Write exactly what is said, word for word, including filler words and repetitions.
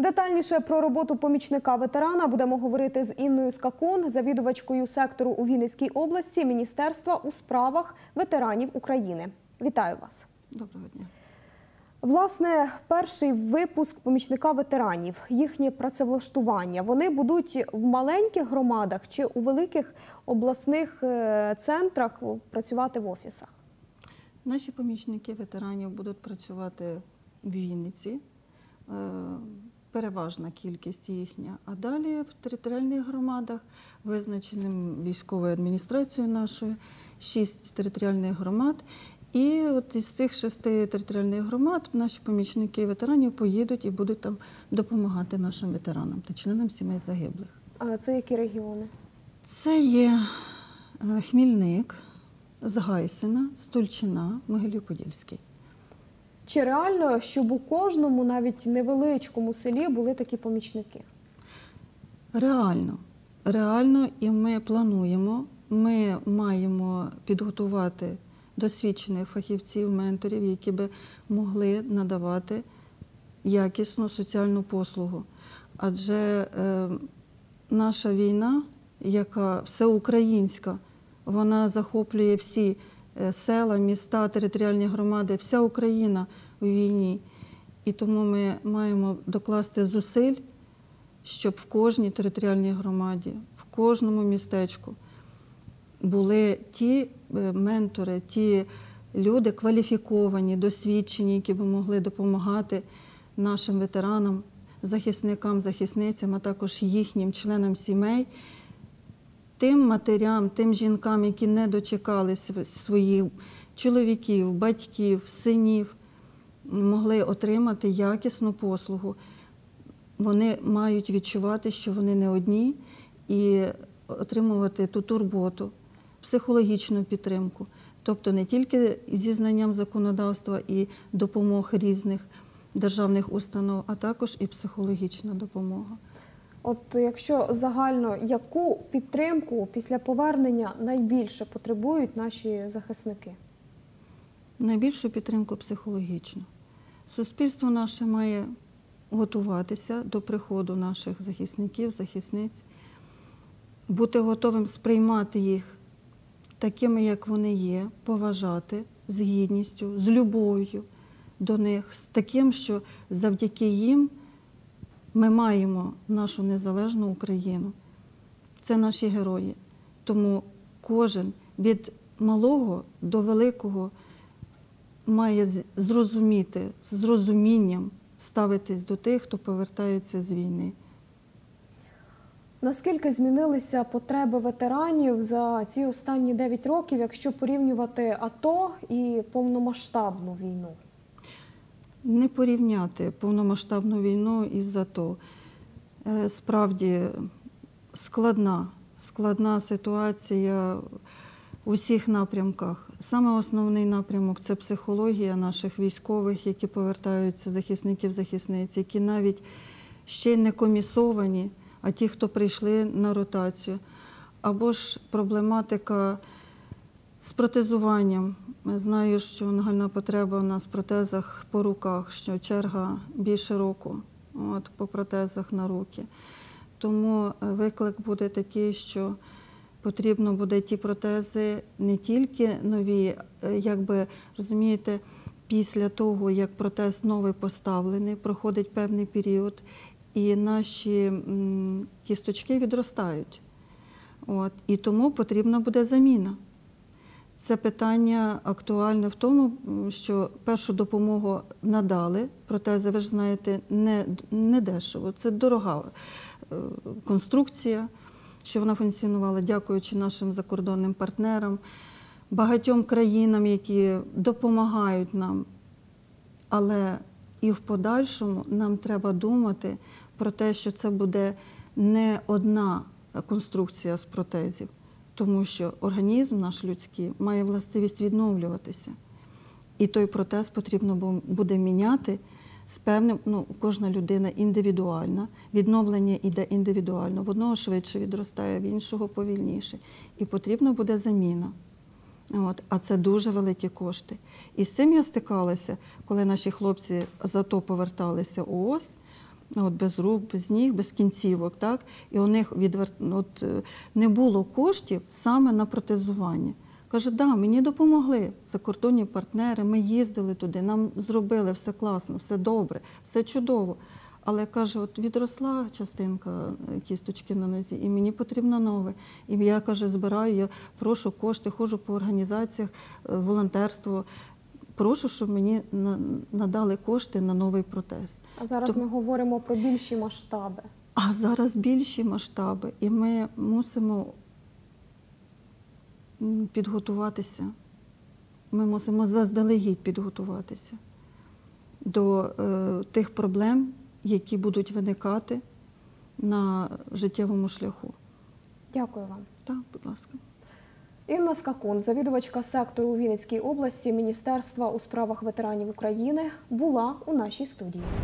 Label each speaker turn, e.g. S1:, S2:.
S1: Детальніше про роботу помічника ветерана будемо говорити з Інною Скакун, завідувачкою сектору у Вінницькій області Міністерства у справах ветеранів України. Вітаю вас.
S2: Доброго дня.
S1: Власне, перший випуск помічника ветеранів, їхнє працевлаштування, вони будуть в маленьких громадах чи у великих обласних центрах працювати в офісах?
S2: Наші помічники ветеранів будуть працювати в Вінниці, переважна кількість їхня, а далі в територіальних громадах, визначеним військовою адміністрацією нашою, шість територіальних громад. І от із цих шести територіальних громад наші помічники ветеранів поїдуть і будуть там допомагати нашим ветеранам та членам сімей загиблих.
S1: А це які регіони?
S2: Це є Хмільник, Згайсина, Стульчина, Могилів-Подільський.
S1: Чи реально, щоб у кожному, навіть невеличкому селі були такі помічники?
S2: Реально. Реально, і ми плануємо, ми маємо підготувати досвідчених фахівців, менторів, які би могли надавати якісну соціальну послугу. Адже е, наша війна, яка всеукраїнська, вона захоплює всі села, міста, територіальні громади, вся Україна у війні. І тому ми маємо докласти зусиль, щоб в кожній територіальній громаді, в кожному містечку були ті ментори, ті люди кваліфіковані, досвідчені, які б могли допомагати нашим ветеранам, захисникам, захисницям, а також їхнім членам сімей, тим матерям, тим жінкам, які не дочекалися своїх чоловіків, батьків, синів, могли отримати якісну послугу. Вони мають відчувати, що вони не одні, і отримувати ту турботу, психологічну підтримку. Тобто не тільки зі знанням законодавства і допомог різних державних установ, а також і психологічна допомога.
S1: От якщо загально, яку підтримку після повернення найбільше потребують наші захисники?
S2: Найбільшу підтримку психологічну. Суспільство наше має готуватися до приходу наших захисників, захисниць, бути готовим сприймати їх такими, як вони є, поважати з гідністю, з любов'ю до них, з таким, що завдяки їм ми маємо нашу незалежну Україну. Це наші герої. Тому кожен від малого до великого має зрозуміти, з розумінням ставитись до тих, хто повертається з війни.
S1: Наскільки змінилися потреби ветеранів за ці останні дев'ять років, якщо порівнювати АТО і повномасштабну війну?
S2: Не порівняти повномасштабну війну із АТО. Справді складна, складна ситуація у всіх напрямках. Саме основний напрямок – це психологія наших військових, які повертаються, захисників, захисниць, які навіть ще не комісовані, а ті, хто прийшли на ротацію. Або ж проблематика з протезуванням. Знаю, що нагальна потреба у нас в протезах по руках, що черга більше року от, по протезах на руки. Тому виклик буде такий, що потрібно буде ті протези не тільки нові, якби, розумієте, після того, як протез новий поставлений, проходить певний період, і наші м, кісточки відростають. От, і тому потрібна буде заміна. Це питання актуальне в тому, що першу допомогу надали. Протези, ви ж знаєте, не, не дешево. Це дорога конструкція, що вона функціонувала, дякуючи нашим закордонним партнерам, багатьом країнам, які допомагають нам. Але і в подальшому нам треба думати про те, що це буде не одна конструкція з протезів, тому що організм наш людський має властивість відновлюватися. І той протез потрібно буде міняти з певним, ну, кожна людина індивідуальна, відновлення йде індивідуально, в одного швидше відростає, в іншого повільніше. І потрібна буде заміна. От, а це дуже великі кошти. І з цим я стикалася, коли наші хлопці з АТО поверталися у ООС. от без рук, без ніг, без кінцівок, так? І у них відвер... от, е, не було коштів саме на протезування. Каже, да, мені допомогли закордонні партнери, ми їздили туди, нам зробили все класно, все добре, все чудово. Але, каже, от відросла частинка кісточки на нозі, і мені потрібно нове. І я, каже, збираю, я прошу кошти, ходжу по організаціях, е, волонтерство, прошу, щоб мені на- надали кошти на новий протез.
S1: А зараз
S2: То-
S1: ми говоримо про більші масштаби.
S2: А зараз більші масштаби, і ми мусимо м, підготуватися. Ми мусимо заздалегідь підготуватися до е, тих проблем, які будуть виникати на життєвому шляху.
S1: Дякую вам.
S2: Так, будь ласка.
S1: Інна Скакун, завідувачка сектору у Вінницькій області Міністерства у справах ветеранів України, була у нашій студії.